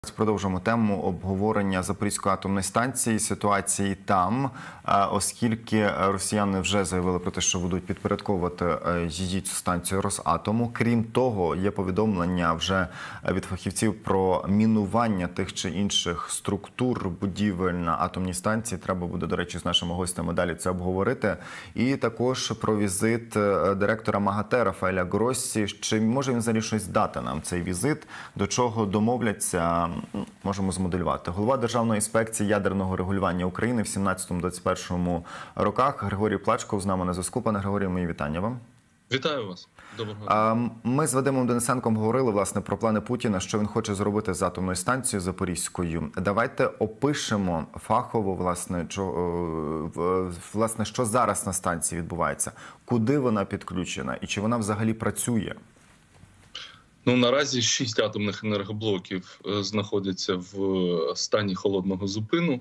Продовжуємо тему обговорення Запорізької атомної станції, ситуації там, оскільки росіяни вже заявили про те, що будуть підпорядковувати її цю станцію Росатому. Крім того, є повідомлення вже від фахівців про мінування тих чи інших структур, будівель на атомній станції. Треба буде, до речі, з нашими гостями далі це обговорити. І також про візит директора МАГАТЕ Рафаеля Гроссі. Чи може він взагалі щось дати нам цей візит, до чого домовляться? Можемо змоделювати. Голова Державної інспекції ядерного регулювання України в 17-21 роках Григорій Плачков з нами на зв'язку. Пане Григорію, мої вітання вам. Вітаю вас. Доброго дня. Ми з Вадимом Денисенком говорили, власне, про плани Путіна, що він хоче зробити з атомною станцією Запорізькою. Давайте опишемо фахово, власне, що зараз на станції відбувається, куди вона підключена і чи вона взагалі працює. Наразі 6 атомних енергоблоків знаходяться в стані холодного зупину.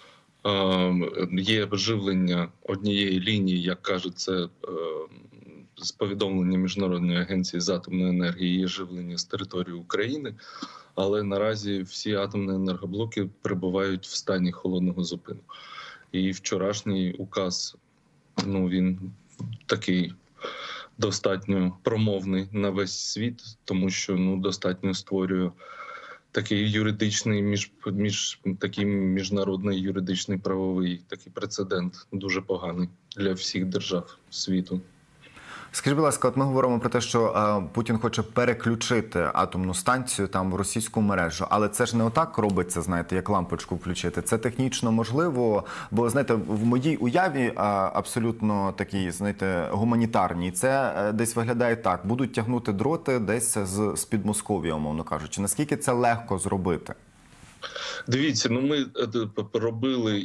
Є живлення однієї лінії, як кажуть, це з повідомлення Міжнародної агенції з атомної енергії, є живлення з території України. Але наразі всі атомні енергоблоки перебувають в стані холодного зупину. І вчорашній указ, він такий достатньо промовний на весь світ, тому що достатньо створює такий юридичний, такий міжнародний юридичний правовий такий прецедент, дуже поганий для всіх держав світу. Скажіть, будь ласка, от ми говоримо про те, що Путін хоче переключити атомну станцію там в російську мережу, але це ж не отак робиться, знаєте, як лампочку включити. Це технічно можливо, бо, знаєте, в моїй уяві абсолютно такій, знаєте, гуманітарній, це десь виглядає так. Будуть тягнути дроти десь з Підмосков'я, умовно кажучи. Наскільки це легко зробити? Дивіться, ми робили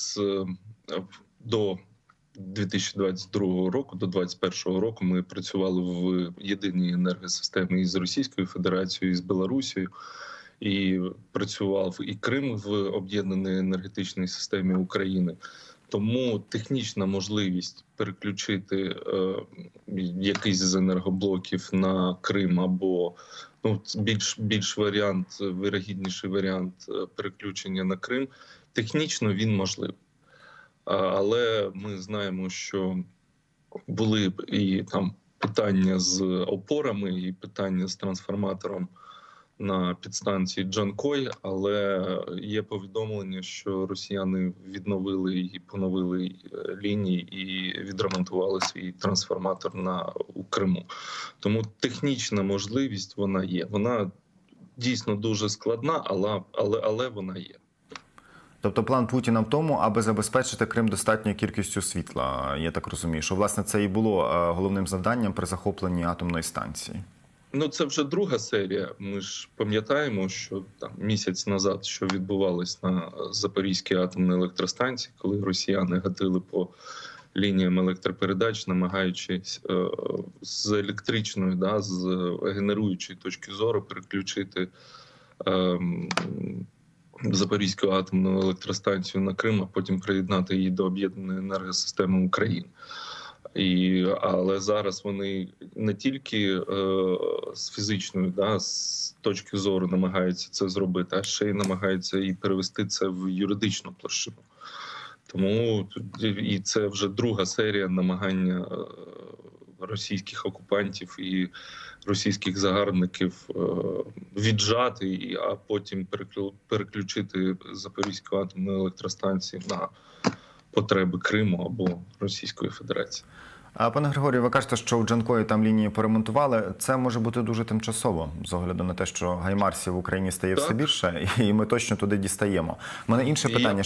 до 2022 року, до 2021 року ми працювали в єдиній енергосистемі із Російською Федерацією, і з Білорусією. І працював і Крим в об'єднаній енергетичній системі України. Тому технічна можливість переключити якийсь з енергоблоків на Крим або більш вирогідніший варіант переключення на Крим, технічно він можливий. Але ми знаємо, що були і там питання з опорами, і питання з трансформатором на підстанції Джанкой, але є повідомлення, що росіяни відновили і поновили лінії і відремонтували свій трансформатор у Криму. Тому технічна можливість вона є. Вона дійсно дуже складна, але вона є. Тобто план Путіна в тому, аби забезпечити Крим достатньою кількістю світла, я так розумію, що, власне, це і було головним завданням при захопленні атомної станції. Це вже друга серія. Ми ж пам'ятаємо, що місяць назад, що відбувалось на Запорізькій атомній електростанції, коли росіяни гатили по лініям електропередач, намагаючись з електричної, з генеруючої точки зору переключити Запорізьку атомну електростанцію на Крим, а потім приєднати її до об'єднаної енергосистеми України. Але зараз вони не тільки з фізичної, з точки зору намагаються це зробити, а ще й намагаються і перевести це в юридичну площину. Тому і це вже друга серія намагання російських окупантів і російських загарбників віджати, а потім переключити Запорізьку атомну електростанцію на потреби Криму або Російської Федерації. Пане Григорію, ви кажете, що у Джанкої там лінії поремонтували. Це може бути дуже тимчасово, з огляду на те, що гаймарсів в Україні стає все більше, і ми точно туди дістаємо. У мене інше питання.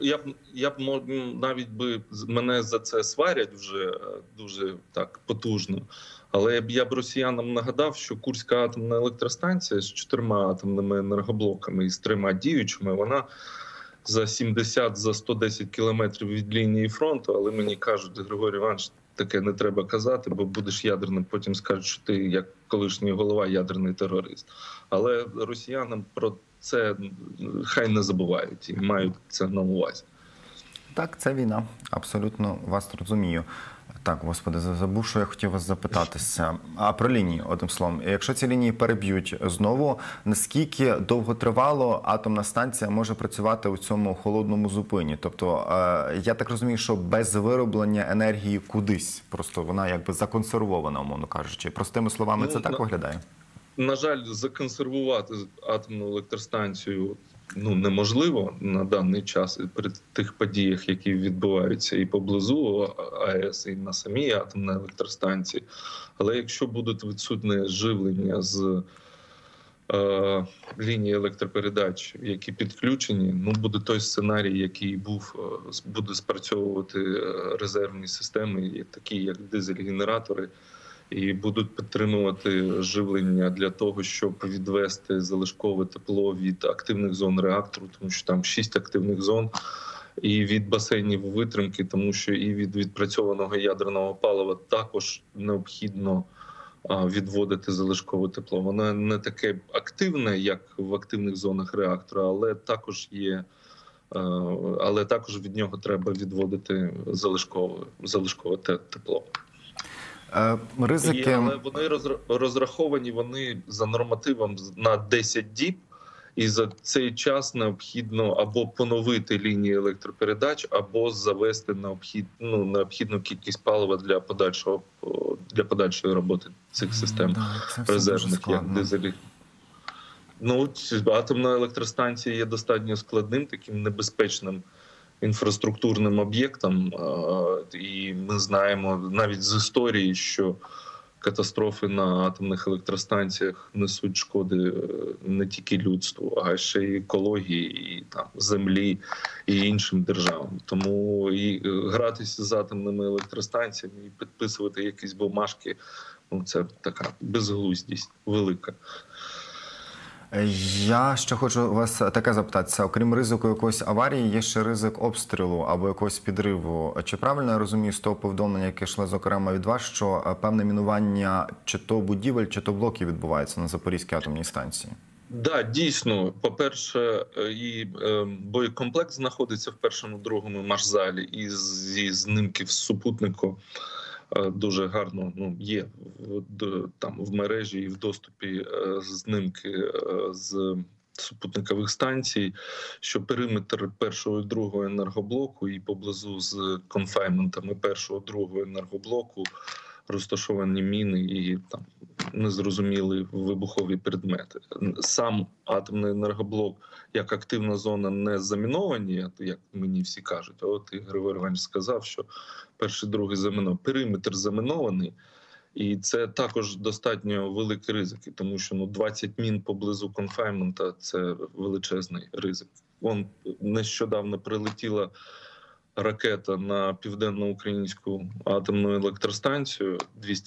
Мене за це сварять вже дуже так потужно, але я б росіянам нагадав, що Курська атомна електростанція з 4 атомними енергоблоками і з 3 діючими, вона за 110 кілометрів від лінії фронту, але мені кажуть, Григорій Іванович, таке не треба казати, бо будеш ядерним, потім скажуть, що ти, як колишній голова, ядерний терорист. Але росіянам про це хай не забувають і мають це на увазі. Так, це війна. Абсолютно вас розумію. Так, господи, забув, що я хотів вас запитатися. А про лінії, одним словом. Якщо ці лінії переб'ють знову, наскільки довготривало атомна станція може працювати у цьому холодному зупині? Тобто, я так розумію, що без вироблення енергії кудись. Просто вона якби законсервована, умовно кажучи. Простими словами, це так виглядає? На жаль, законсервувати атомну електростанцію неможливо на даний час при тих подіях, які відбуваються і поблизу АЕС, і на самій атомній електростанції. Але якщо буде відсутне живлення з лінії електропередач, які підключені, буде той сценарій, який буде спрацьовувати резервні системи, такі як дизель-генератори, і будуть підтримувати живлення для того, щоб відвести залишкове тепло від активних зон реактору, тому що там 6 активних зон, і від басейнів витримки, тому що і від відпрацьованого ядерного палива також необхідно відводити залишкове тепло. Воно не таке активне, як в активних зонах реактора, але також від нього треба відводити залишкове тепло. Ризики... Але вони розраховані за нормативом на 10 діб, і за цей час необхідно або поновити лінії електропередач, або завести необхідну кількість палива для подальшої роботи цих систем резервних, як дизелі. Атомна електростанція є достатньо складним, таким небезпечним інфраструктурним об'єктом, і ми знаємо навіть з історії, що катастрофи на атомних електростанціях несуть шкоди не тільки людству, а ще й екології, і землі і іншим державам. Тому і гратися з атомними електростанціями і підписувати якісь бумажки, це така безглуздість велика. Я ще хочу вас таке запитатися. Окрім ризику якоїсь аварії, є ще ризик обстрілу або якогось підриву. Чи правильно я розумію з того повідомлення, яке йшло зокрема від вас, що певне мінування чи то будівель, чи то блоків відбувається на Запорізькій атомній станції? Так, дійсно. По-перше, і боєкомплект знаходиться в першому-другому машзалі, і зі знімків з супутнику дуже гарно є там в мережі і в доступі знімки з супутникових станцій, що периметр першого і другого енергоблоку і поблизу з конфайнментами першого і другого енергоблоку розташовані міни і там незрозумілі вибухові предмети. Сам атомний енергоблок як активна зона не заміновані, як мені всі кажуть. От Григорій Іванович сказав, що перший, другий замінований. Периметр замінований, і це також достатньо великі ризики, тому що 20 мін поблизу конфайнмента – це величезний ризик. Нещодавно прилетіла ракета на південноукраїнську атомну електростанцію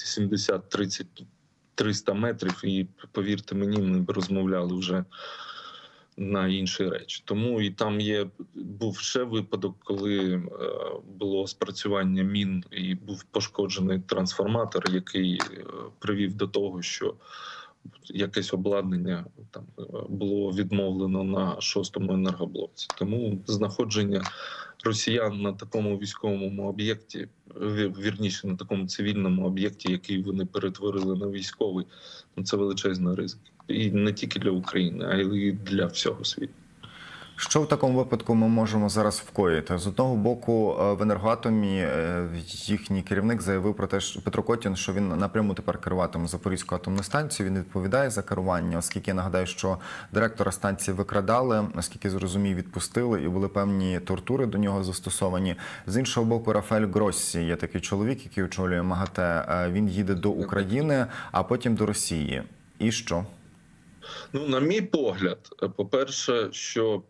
270-300 метрів, і, повірте мені, ми розмовляли вже на інші речі. Тому і там був ще випадок, коли було спрацювання мін і був пошкоджений трансформатор, який привів до того, що якесь обладнання там було відмовлено на 6-му енергоблоці. Тому знаходження росіян на такому військовому об'єкті, вірніше на такому цивільному об'єкті, який вони перетворили на військовий, це величезний ризик. І не тільки для України, а й для всього світу. Що в такому випадку ми можемо зараз вкоїти? З одного боку, в Енергоатомі їхній керівник заявив про те, що Петро Котін, що він напряму тепер керуватиме Запорізьку атомну станцію, він відповідає за керування, оскільки я нагадаю, що директора станції викрадали, наскільки зрозумів, відпустили і були певні тортури до нього застосовані. З іншого боку, Рафаель Гроссі є такий чоловік, який очолює МАГАТЕ, він їде до України, а потім до Росії. І що? На мій погляд, по-перше, що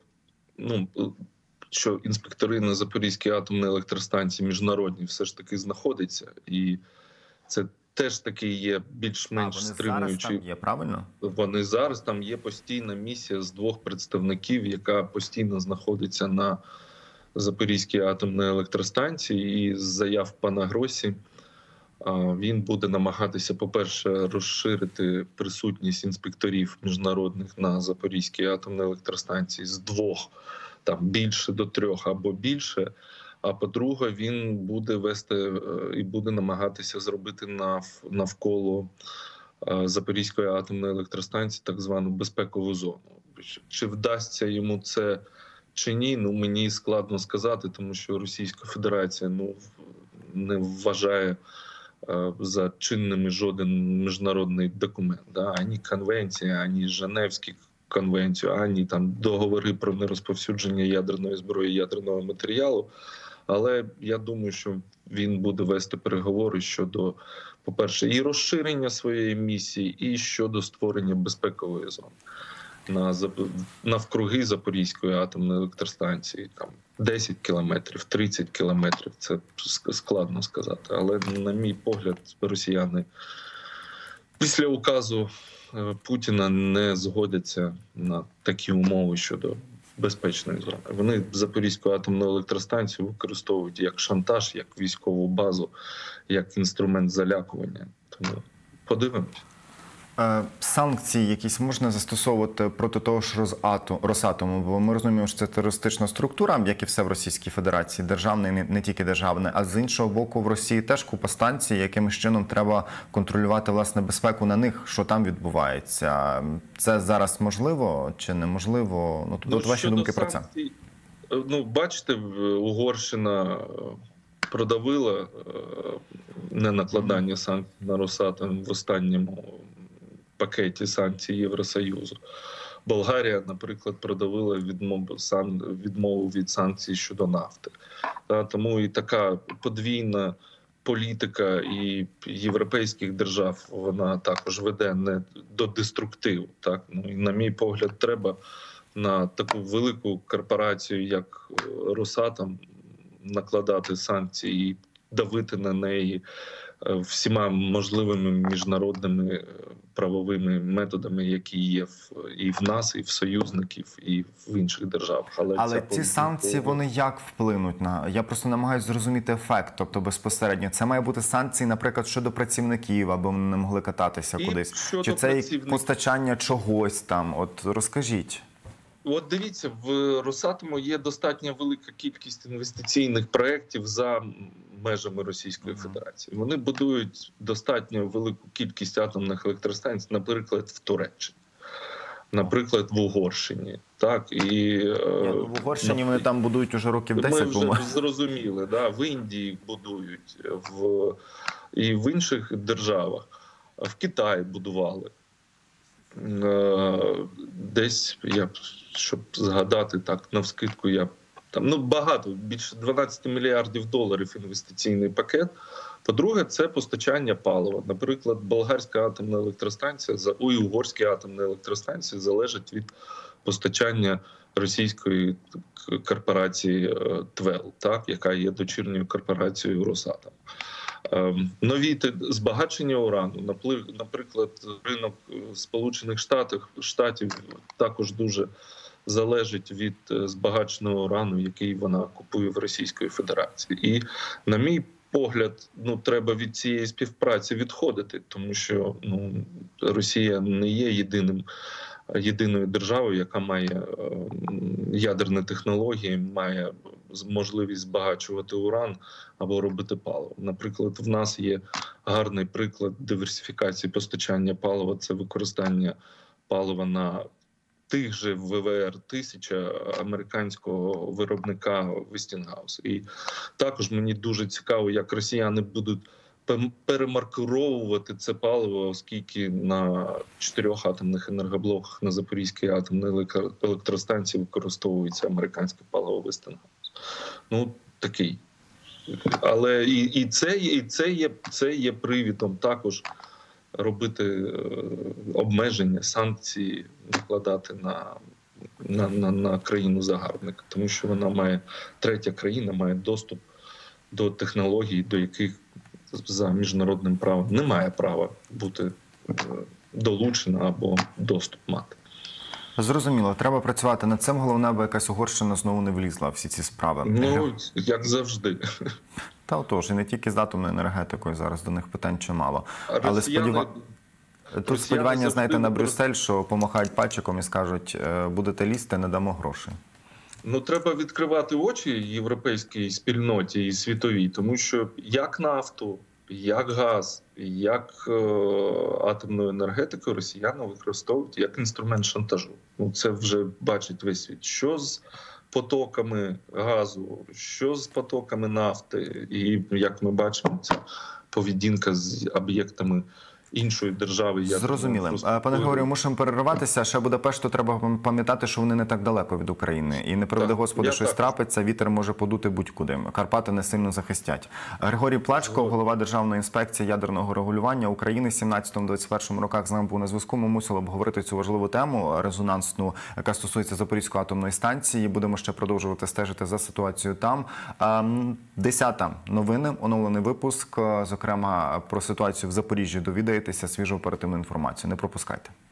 інспектори на Запорізькій атомній електростанції міжнародні все ж таки знаходяться, і це теж таки є більш-менш стримуючі. Вони зараз там є, правильно? Вони зараз, там є постійна місія з 2 представників, яка постійно знаходиться на Запорізькій атомній електростанції, і з заяв пана Гроссі він буде намагатися, по-перше, розширити присутність інспекторів міжнародних на Запорізькій атомній електростанції з 2, там більше до 3 або більше. А по-друге, він буде вести і буде намагатися зробити навколо Запорізької атомної електростанції так звану безпекову зону. Чи вдасться йому це чи ні, мені складно сказати, тому що Російська Федерація не вважає за чинними жоден міжнародний документ, ані конвенція, ані Женевські конвенцію, ані там договори про нерозповсюдження ядерної зброї, ядерного матеріалу. Але я думаю, що він буде вести переговори щодо, по-перше, і розширення своєї місії, і щодо створення безпекової зони навкруги Запорізької атомної електростанції. Там 10 кілометрів, 30 кілометрів – це складно сказати. Але, на мій погляд, росіяни після указу Путіна не згодяться на такі умови щодо безпечної зони. Вони Запорізьку атомну електростанцію використовують як шантаж, як військову базу, як інструмент залякування. Тому подивимось. Санкції якісь можна застосовувати проти того ж Росатому, бо ми розуміємо, що це терористична структура, як і все в Російській Федерації, державне, не тільки державне, а з іншого боку в Росії теж купа станцій, якимось чином треба контролювати власне безпеку на них, що там відбувається. Це зараз можливо чи неможливо? От ваші думки про це. Бачите, Угорщина продавила ненакладання санкцій на Росатом в останньому пакеті санкцій Євросоюзу. Болгарія, наприклад, продавила відмову від санкцій щодо нафти. Тому і така подвійна політика і європейських держав, вона також веде не до деструктиву. І, на мій погляд, треба на таку велику корпорацію, як Росатом, накладати санкції і давити на неї всіма можливими міжнародними правовими методами, які є і в нас, і в союзників, і в інших державах. Але ці санкції, вони як вплинуть на... Я просто намагаюся зрозуміти ефект, тобто безпосередньо. Це має бути санкції, наприклад, щодо працівників, аби вони не могли кататися кудись. Чи це постачання чогось там? От розкажіть. От дивіться, в Росатому є достатньо велика кількість інвестиційних проєктів за межами Російської Федерації. Вони будують достатньо велику кількість атомних електростанцій, наприклад, в Туреччині, наприклад, в Угорщині. В Угорщині вони там будують уже років 10. Ми вже зрозуміли, в Індії будують, і в інших державах. В Китаї будували. Десь, щоб згадати так, навскидку, багато, більше 12 мільярдів доларів інвестиційний пакет. По-друге, це постачання палива. Наприклад, болгарська атомна електростанція і угорські атомні електростанції залежать від постачання російської корпорації ТВЕЛ, яка є дочірньою корпорацією Росатом. Нові збагачення урану, наприклад, ринок Сполучених Штатів також дуже залежить від збагаченого урану, який вона купує в Російської Федерації. І, на мій погляд, треба від цієї співпраці відходити, тому що Росія не є єдиною державою, яка має ядерні технології, має можливість збагачувати уран або робити паливо. Наприклад, в нас є гарний приклад диверсифікації постачання палива – це використання палива тих же ВВР-1000 американського виробника Westinghouse. І також мені дуже цікаво, як росіяни будуть перемаркировувати це паливо, оскільки на 4 атомних енергоблоках на Запорізькій атомній електростанції використовується американське паливо Westinghouse. Такий. Але і це є привідом також робити обмеження, санкції, накладати на країну-загарбника. Тому що третя країна має доступ до технологій, до яких за міжнародним правом не має права бути долучена або доступ мати. Зрозуміло. Треба працювати над цим. Головне, аби якась Угорщина знову не влізла в всі ці справи. Як завжди. Та отож, і не тільки з атомною енергетикою зараз до них питань чимало. Але тут сподівання, знаєте, на Брюссель, що помахають пальчиком і скажуть, будете лізти, не дамо грошей. Ну, треба відкривати очі європейській спільноті і світовій, тому що як нафту, як газ, як атомну енергетику росіяни використовують як інструмент шантажу. Ну, це вже бачить весь світ. Що з потоками газу, що з потоками нафти, і як ми бачимо, це поведінка з об'єктами іншої держави. Зрозуміло. Пане Григорію, мусимо перерватися. Ще Будапешту треба пам'ятати, що вони не так далеко від України. І не приведе Господи, щось трапиться, вітер може подути будь-куди. Карпати не сильно захистять. Григорій Плачко, голова Державної інспекції ядерного регулювання України, 17-21 роках з нами був на зв'язку. Ми мусили обговорити цю важливу тему, резонансну, яка стосується Запорізької атомної станції. Будемо ще продовжувати стежити за ситуацією там. 10-та новини, оновлений випуск, зокрема про ситуацію в Запоріжжі довідаєтеся, свіжу оперативну інформацію. Не пропускайте.